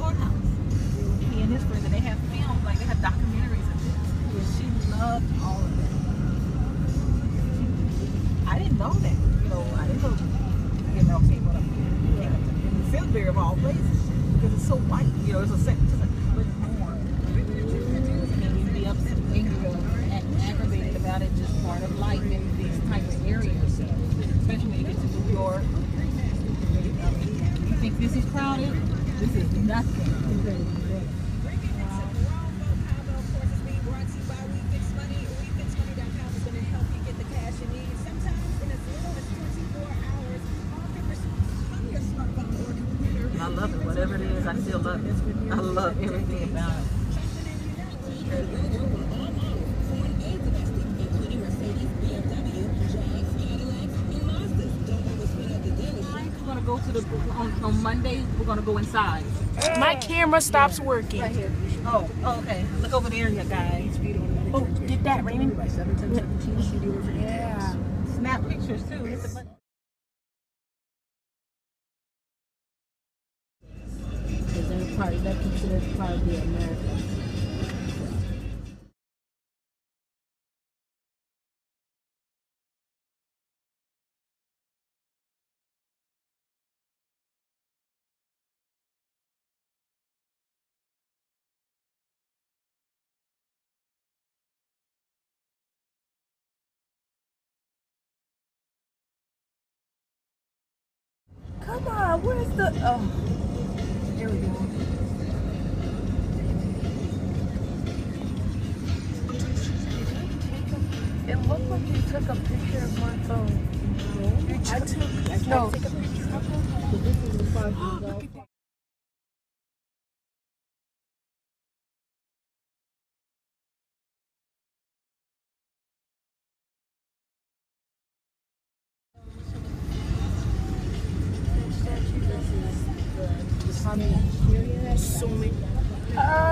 courthouse. He and his friends, and they have films, like they have documentaries of this. And she loved all of that. I didn't know that. You know, I didn't know. You know, came up in Salisbury of all places because it's so white. You know, it's a second, but more. And you'd be upset, angry, aggravated about it. Just part of life in these type of areas, especially when you get to New York. You think this is crowded? This is nothing. I love it. Whatever it is, I still love it. I love everything about it. We're gonna go to the on Monday. We're gonna go inside. My camera stops working. Right here. Oh, okay. Look over there, you guys. Oh, get that, Raymond. Yeah. Snap pictures too. Hit the button. That's considered part of the America. Come on, where's the? Oh, here we go. It looked like you took a picture of my phone. I took a picture of her. But this is the part you go. So many.